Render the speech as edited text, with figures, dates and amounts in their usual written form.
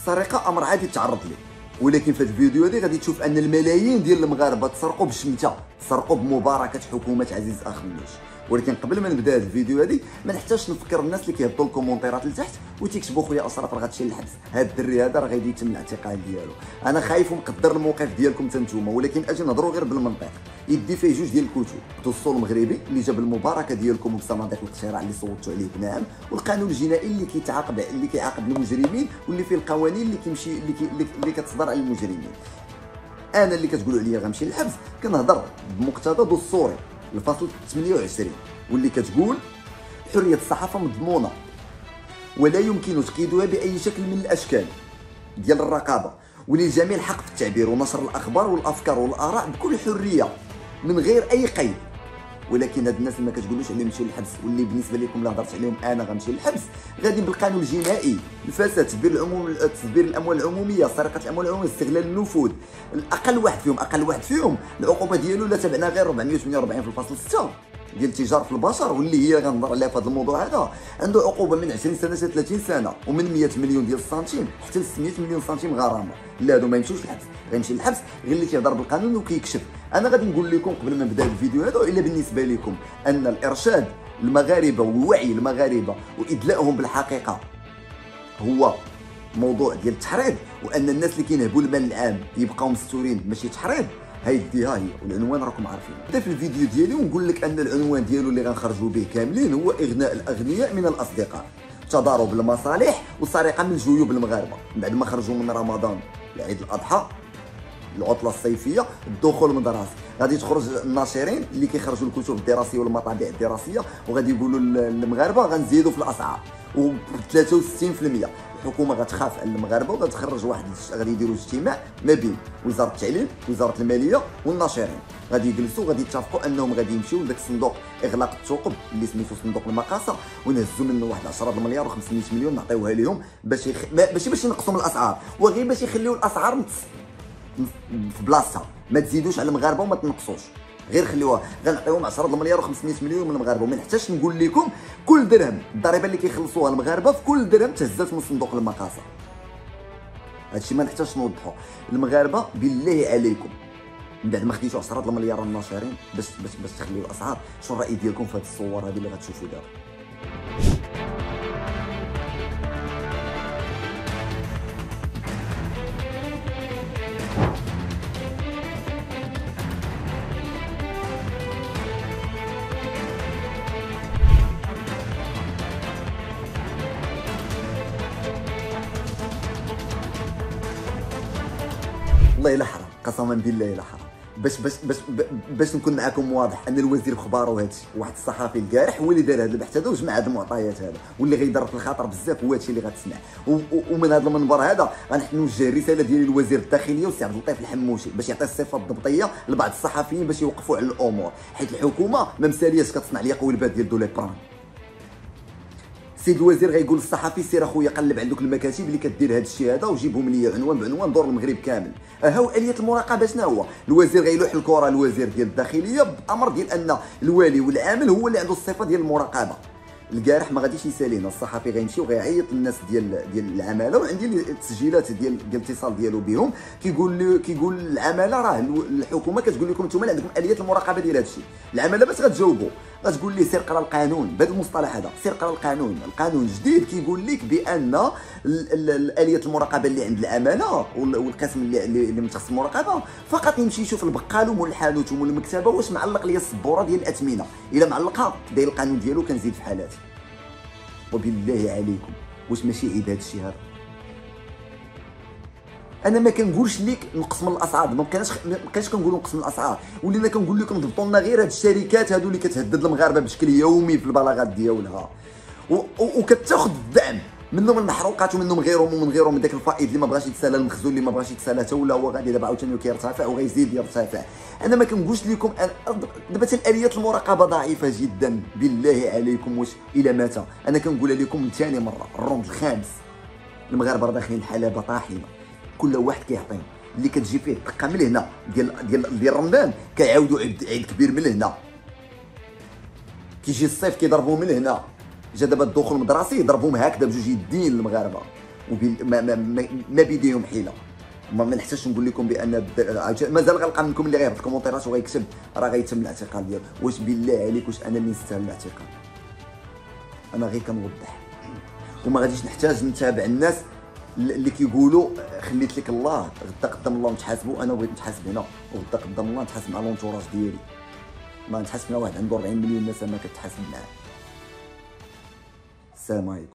السرقه امر عادي تعرض ليه، ولكن في هذا الفيديو هذه غادي تشوف ان الملايين ديال المغاربه تسرقوا بالشمته، تسرقوا بمباركه حكومه عزيز اخ منوش. ولكن قبل ما نبدا هذا الفيديو هذه ما نحتاجش نفكر الناس اللي كيهبطوا الكومونتيرات لتحت وتيكتبوا خويا اشرف راه غتمشي للحبس، هذا الدري هذا راه غادي يتم الاعتقال ديالو. انا خايف ومقدر الموقف ديالكم حتى نتوما، ولكن اجي نهضروا غير بالمنطق. يدي فيه جوج ديال الكتب، الدستور المغربي اللي جاب المباركه ديالكم بصناديق الاقتراع اللي صوتوا عليه بنعم، والقانون الجنائي اللي كيعاقب المجرمين واللي فيه القوانين اللي كيمشي اللي كتصدر على المجرمين. انا اللي كتقولوا عليا غنمشي للحبس كنهضر بمقتضى دستوري الفصل 28 واللي كتقول حريه الصحافه مضمونه ولا يمكن تقييدها باي شكل من الاشكال ديال الرقابه، وللجميع الحق في التعبير ونشر الاخبار والافكار والاراء بكل حريه من غير اي قيد. ولكن هاد الناس اللي ما كتقولوش عليهم يمشيو للحبس واللي بالنسبه لكم اللي هضرت عليهم انا غنمشي للحبس غادي بالقانون الجنائي، الفساد، تدبير الاموال العموميه، سرقه الاموال العموميه، استغلال النفوذ. اقل واحد فيهم العقوبه ديالو لا تبعنا غير 448 في الفصل 6 ديال التجاره في البشر، واللي هي غنهضر عليها في هذا الموضوع هذا. عنده عقوبه من 20 سنه حتى 30 سنه، ومن 100 مليون ديال السنتيم حتى ل 600 مليون سنتيم غرامه. لا هادو ما يمشيوش للحبس، غيمشي للحبس غير اللي كيهضر بالقانون وكيكشف. انا غادي نقول لكم قبل ما نبدا الفيديو هذا، الا بالنسبه لكم ان الارشاد المغاربه ووعي المغاربه وادلائهم بالحقيقه هو موضوع ديال التحريض، وان الناس اللي كينهبوا المال العام يبقاو مستورين ماشي تحريض، هيديها هي والعنوان راكم عارفين. نبدا في الفيديو ديالي ونقول لك ان العنوان ديالو اللي غنخرجوا به كاملين هو اغناء الاغنياء من الاصدقاء، تضارب المصالح والسرقه من جيوب المغاربه. من بعد ما خرجوا من رمضان لعيد الاضحى العطله الصيفيه الدخول المدرسي، غادي تخرج الناشرين اللي كيخرجوا الكتب الدراسيه والمطابع الدراسيه وغادي يقولوا للمغاربه غنزيدوا في الاسعار و 63%. الحكومه غتخاف على المغاربه وغتخرج غادي يديروا اجتماع ما بين وزاره التعليم وزاره الماليه والناشرين، غادي يجلسوا غادي يتفقوا انهم غادي يمشيو لذاك الصندوق اغلاق الثقب اللي سميتو صندوق المقاصه ونهزوا منه واحد 10 مليار و500 مليون نعطيوها لهم باش ينقصوا من الاسعار، وغير باش يخليو الاسعار في بلاصتها، ما تزيدوش على المغاربه وما تنقصوش، غير خليوها. غنعطيوهم 10 مليار و500 مليون من المغاربه، وما نحتاجش نقول لكم كل درهم الضريبه اللي كيخلصوها المغاربه في كل درهم تهزات من صندوق المقاصه. هادشي ما نحتاجش نوضحو. المغاربه بالله عليكم من بعد ما خديتوا 10 مليار الناشرين باش تخليو الاسعار، شنو الراي ديالكم في هاد الصور هذه اللي غتشوفوا دابا؟ والله الا حرام، قسما بالله الا حرام. باش نكون معكم واضح ان الوزير بخبارو هادشي، واحد الصحفي القارح هو اللي دار هذا البحث هذا وجمع هاد المعطيات هذا، واللي غيضرب في الخاطر بزاف هو هادشي اللي غتسمع. ومن هذا المنبر هذا غنوجه الرساله ديالي للوزير الداخليه وسي عبد اللطيف الحموشي باش يعطي الصفه الضبطيه لبعض الصحفيين باش يوقفوا على الامور، حيت الحكومه ما مسالياش كتصنع ليا قولبات ديال دولي بران. السيد الوزير غيقول للصحفي سير اخويا قلب عندك المكاتب اللي كدير هذا الشيء هذا وجيبهم ليا عنوان بعنوان دور المغرب كامل. هاو اليه المراقبه شنو هو؟ الوزير غيلوح الكره الوزير ديال الداخليه بامر ديال ان الوالي والعامل هو اللي عنده الصفه ديال المراقبه. القارح ما غاديش يسالينا، الصحفي غيمشي وغيعيط للناس ديال العماله، وعندي التسجيلات ديال الاتصال ديالو بهم، كيقول العماله راه الحكومه كتقول لكم نتوما عندكم اليه المراقبه ديال هذا الشيء. العماله باش غتجاوبوا غتقول ليه سير قرا القانون بهذا المصطلح هذا، سير قرا القانون. القانون الجديد كيقول لك بان اليه المراقبه اللي عند العماله والقسم اللي متخصص المراقبه فقط يمشي يشوف البقال ومول الحانوت ومول المكتبه واش معلق ليا السبوره ديال الاثمنه، الا معلقها داير القانون ديالو كنزيد في حالاتي. وبالله عليكم واش ماشي عيب هذا الشيء هذا؟ انا ما كنقولش لك نقص من الاسعار، ما كانش كنقول نقص من الاسعار، ولينا كنقول لكم ضبطوا لنا غير هاد الشركات هادو اللي كتهدد المغاربه بشكل يومي في البلاغات ديالها وكتاخذ الدعم منهم المحروقات ومنهم غيرهم ومن غيرهم من داك الفائض اللي ما بغاش يتسالى، المخزون اللي ما بغاش يتسالى حتى ولا هو غادي دابا عاوتاني كيرتفع وغيزيد يرتفع. انا ما كنقولش لكم دابا الاليات المراقبه ضعيفه جدا، بالله عليكم واش الى متى؟ انا كنقولها لكم ثاني مره الروند الخامس، المغاربه داخلين الحلبه طاحنه، كل واحد كيعطينا اللي كتجي فيه دقه من هنا ديال رمضان كيعاودوا عيد كبير من هنا، كيجي الصيف كيضربوا من هنا، جا دابا الدخول المدرسي يضربهم هكذا بجوج يدين المغاربه. ما بيديهم حيله. ما نحتاجش نقول لكم بان مازال غنلقى منكم اللي غيهبط الكومونتيرات وغيكتب راه غيتم الاعتقال ديالو. واش بالله عليك واش انا اللي نستاهل الاعتقال؟ انا غير كنوضح، وما غاديش نحتاج نتابع الناس اللي كيقولوا خليت لك الله غدا قدام الله نتحاسبوا. انا بغيت نتحاسب هنا، وغدا قدام الله نتحاسب مع لونتوراج ديالي، ما نتحاسب مع واحد عنده 40 مليون ناس ما كتحاسب معاه. السلام عليكم.